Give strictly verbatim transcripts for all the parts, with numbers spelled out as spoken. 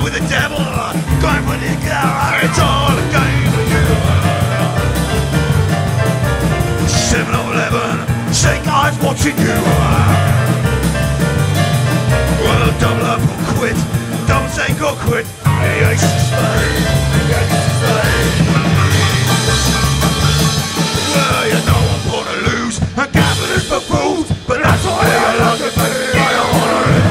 with the devil, going for the girl, it's all a game for you. Seven or eleven, shake eyes watching you. Well, double up or quit, don't take or quit. The ace of spades, the ace of spades. Well, you know I'm gonna lose, and gambling is for fools, but that's why I love it, baby. I don't wanna live.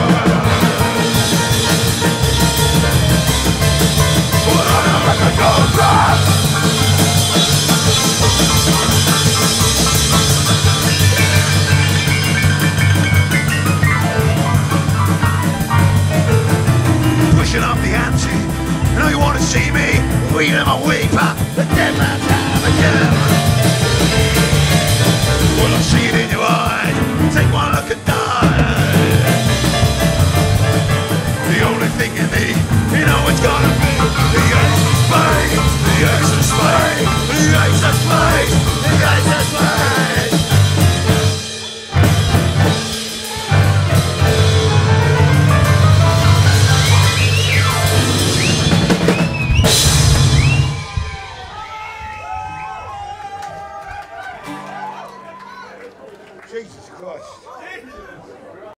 Well, I don't like a gold rush. Pushing up the ante, I know you want to see me, we never weeper, the dead man's time again. Well, I see it in your eyes, take one look and die. The only thing you need, you know it's gonna be the ace of spades, the ace of spades, the ace of spades, the ace of spades. Jesus Christ.